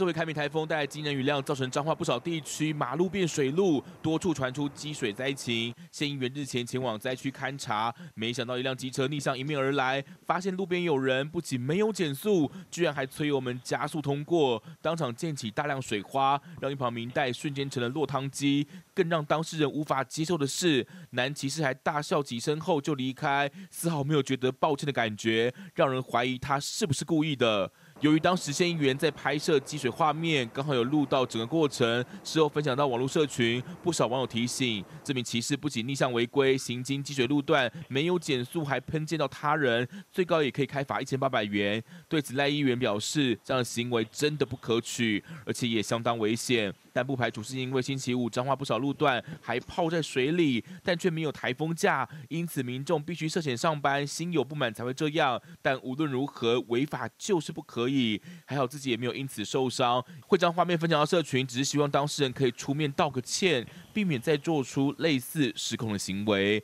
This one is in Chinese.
这回凯米台风带来惊人雨量，造成彰化不少地区马路变水路，多处传出积水灾情。县议员日前前往灾区勘查，没想到一辆机车逆向迎面而来，发现路边有人，不仅没有减速，居然还催油门加速通过，当场溅起大量水花，让一旁民代瞬间成了落汤鸡。更让当事人无法接受的是，男骑士还大笑几声后就离开，丝毫没有觉得抱歉的感觉，让人怀疑他是不是故意的。由于当时县议员在拍摄积水画面，刚好有录到整个过程，事后分享到网络社群，不少网友提醒，这名骑士不仅逆向违规，行经积水路段没有减速，还喷溅到他人，最高也可以开罚1800元。对此，赖议员表示，这样的行为真的不可取，而且也相当危险。但不排除是因为星期五彰化不少路段还泡在水里，但却没有台风假，因此民众必须涉险上班，心有不满才会这样。但无论如何，违法就是不可以。还好自己也没有因此受伤。会将画面分享到社群，只是希望当事人可以出面道个歉，避免再做出类似失控的行为。